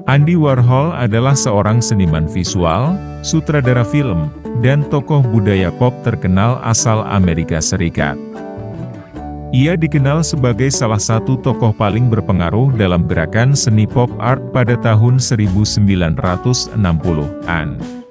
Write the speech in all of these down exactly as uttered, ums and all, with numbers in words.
Andy Warhol adalah seorang seniman visual, sutradara film, dan tokoh budaya pop terkenal asal Amerika Serikat. Ia dikenal sebagai salah satu tokoh paling berpengaruh dalam gerakan seni pop art pada tahun seribu sembilan ratus enam puluhan.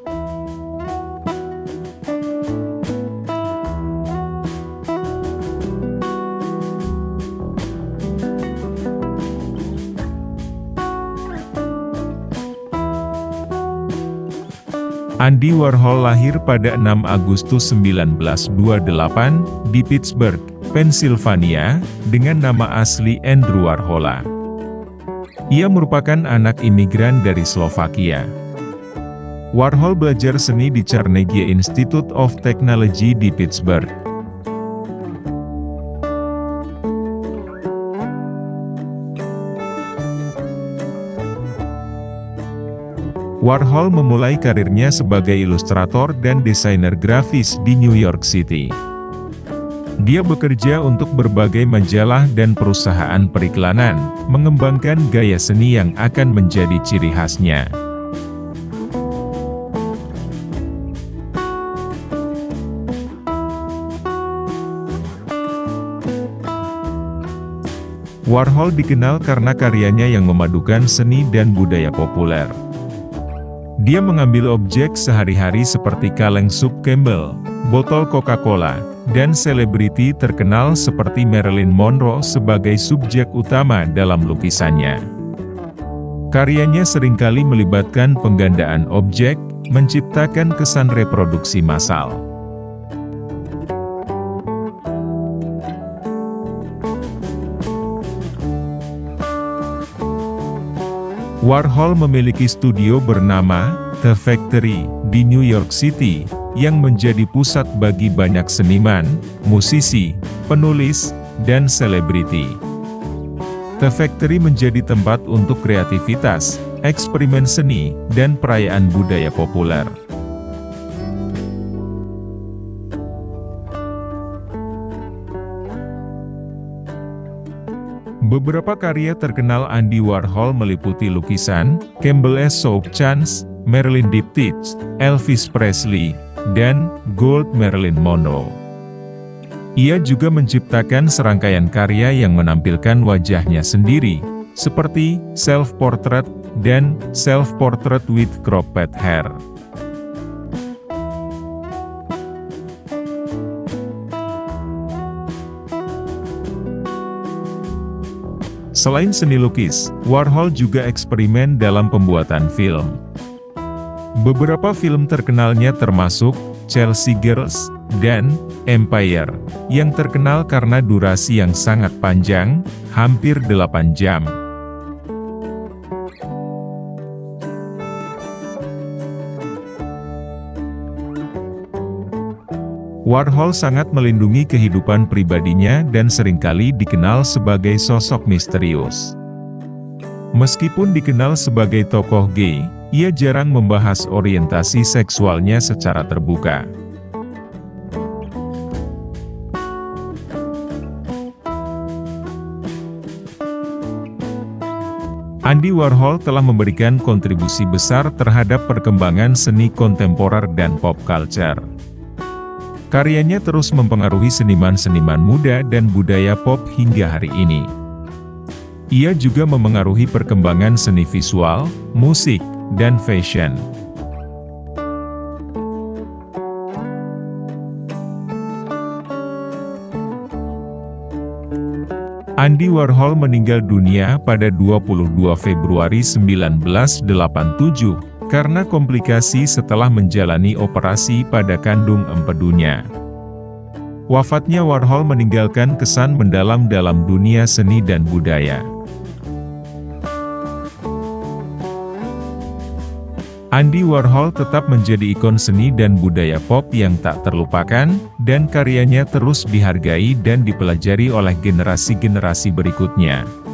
Andy Warhol lahir pada enam Agustus seribu sembilan ratus dua puluh delapan, di Pittsburgh, Pennsylvania, dengan nama asli Andrew Warhola. Ia merupakan anak imigran dari Slovakia. Warhol belajar seni di Carnegie Institute of Technology di Pittsburgh. Warhol memulai karirnya sebagai ilustrator dan desainer grafis di New York City. Dia bekerja untuk berbagai majalah dan perusahaan periklanan, mengembangkan gaya seni yang akan menjadi ciri khasnya. Warhol dikenal karena karyanya yang memadukan seni dan budaya populer. Dia mengambil objek sehari-hari seperti kaleng sup Campbell, botol Coca-Cola, dan selebriti terkenal seperti Marilyn Monroe sebagai subjek utama dalam lukisannya. Karyanya seringkali melibatkan penggandaan objek, menciptakan kesan reproduksi massal. Warhol memiliki studio bernama The Factory di New York City, yang menjadi pusat bagi banyak seniman, musisi, penulis, dan selebriti. The Factory menjadi tempat untuk kreativitas, eksperimen seni, dan perayaan budaya populer. Beberapa karya terkenal Andy Warhol meliputi lukisan, Campbell's Soup Chance, Marilyn Diptychs, Elvis Presley, dan Gold Marilyn Monroe. Ia juga menciptakan serangkaian karya yang menampilkan wajahnya sendiri, seperti self-portrait dan self-portrait with cropped hair. Selain seni lukis, Warhol juga eksperimen dalam pembuatan film. Beberapa film terkenalnya termasuk Chelsea Girls dan Empire, yang terkenal karena durasi yang sangat panjang, hampir delapan jam. Warhol sangat melindungi kehidupan pribadinya dan seringkali dikenal sebagai sosok misterius. Meskipun dikenal sebagai tokoh gay, ia jarang membahas orientasi seksualnya secara terbuka. Andy Warhol telah memberikan kontribusi besar terhadap perkembangan seni kontemporer dan pop culture. Karyanya terus mempengaruhi seniman-seniman muda dan budaya pop hingga hari ini. Ia juga memengaruhi perkembangan seni visual, musik, dan fashion. Andy Warhol meninggal dunia pada dua puluh dua Februari seribu sembilan ratus delapan puluh tujuh, karena komplikasi setelah menjalani operasi pada kandung empedunya. Wafatnya Warhol meninggalkan kesan mendalam dalam dunia seni dan budaya. Andy Warhol tetap menjadi ikon seni dan budaya pop yang tak terlupakan, dan karyanya terus dihargai dan dipelajari oleh generasi-generasi berikutnya.